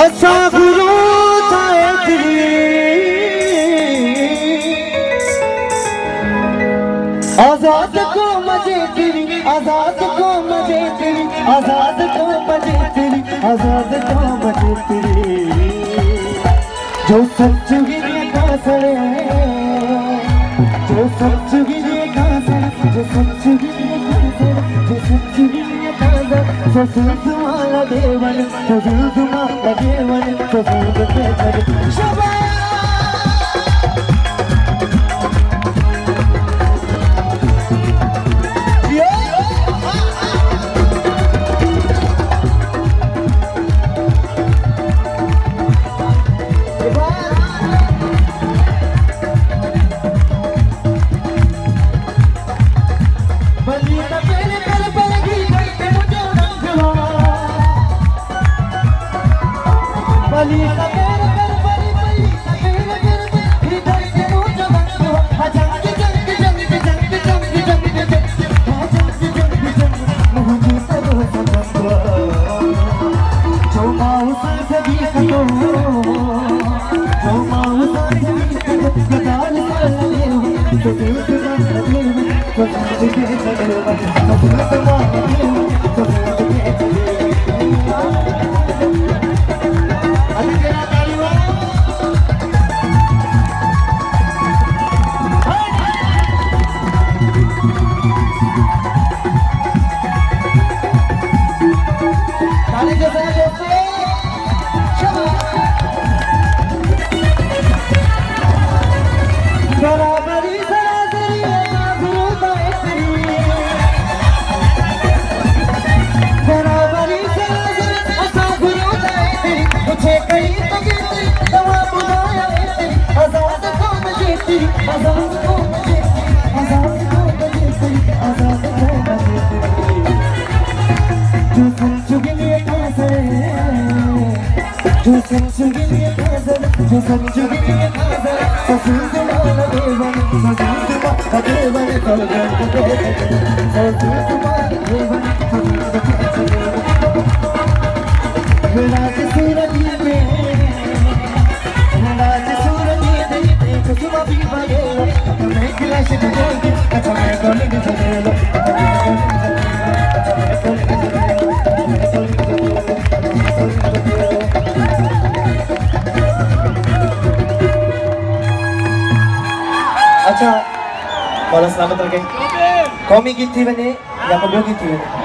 असा गुरु थाए तेरी आजाद को मजे तेरी आजाद को मजे तेरी आजाद को मजे तेरी आजाद को मजे तेरी जो सच गिरे कासड़े जो सच गिरे कासड़े जो सच गिरे कासड़े जो सच गिरे कासड़े जो सुमाला देवन जो सुमाला देवन जो सुमाला अच्छा, मौला सलामत रखे। कौमी गीत थी बने या पब्लिक गीत थी बने?